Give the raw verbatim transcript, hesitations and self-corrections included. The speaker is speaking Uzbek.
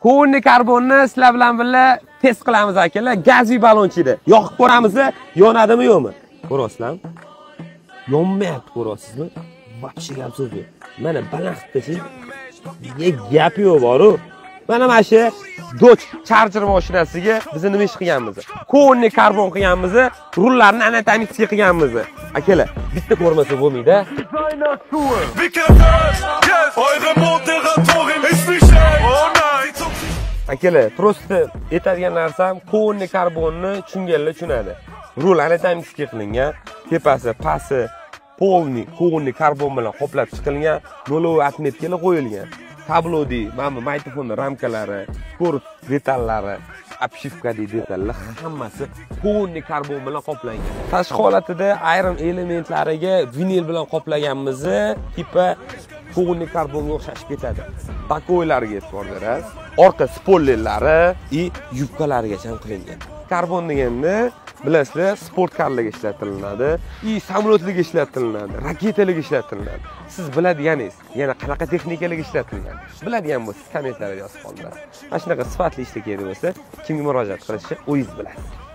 Ko'rni karbonni sizlar bilan birga test qilamiz akalar. Gazli ballonchida yoqib ko'ramiz, yonadimi yo'qmi? Ko'rasizlarmi? Yonmayapti, ko'rasizmi? Vaqti gap so'z yo'q. Mana balandchi. Ye gap yo'q bor-ku. Mana mana shu Dodge Charger mashinasiga biz nima ish qilganmiz? Ko'rni karbon qilganmiz, rullarni anatomik qilganmiz. Akalar, bitta ko'rmasa bo'lmaydi. Akalar, prosta aytadigan narsam, ko'rni karbonni tushunganlar tushunadi. Rul anatomik qilingan, tepasi, pasti, polni ko'rni karbon bilan qoplab chiqilgan, nol atmetkalar qo'yilgan. Tablodi, mana mikrofonni ramkalari, sport detallari, obshivkali detallar hammasi ko'rni karbon bilan qoplangan. Tashqi holatida ayrim elementlariga vinil bilan qoplaganmiz, tipa ko'rni karbonga o'xshashib ketadi. Bakoylarga e'tibor berasiz. Orqa spoilerlari va yubkalarigacha ham qilingan. Karbon deganda bilasizlar, sport karlarga ishlatiladi, i samolyotlarga ishlatiladi, raketalarga ishlatiladi. Siz biladiganingiz, yana qanaqa texnikalarga ishlatilgan? Biladigan bo'lsangiz kommentlarga yozib qoldirasiz. Mana shunaqa sifatli ishlar kerak bo'lsa, kimga murojaat qilishni o'zingiz bilasiz.